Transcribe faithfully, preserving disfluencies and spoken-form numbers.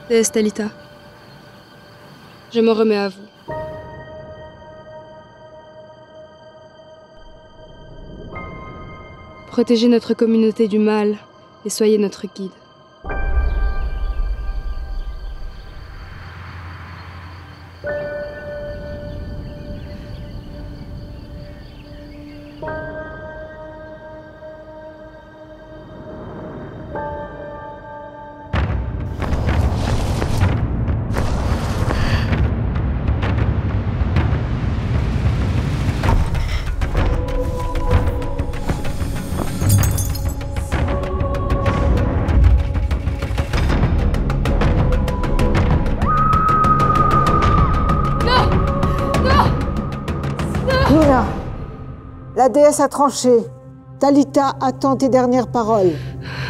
Déesse Talita, je me remets à vous. Protégez notre communauté du mal et soyez notre guide. La déesse a tranché. Talita attend tes dernières paroles.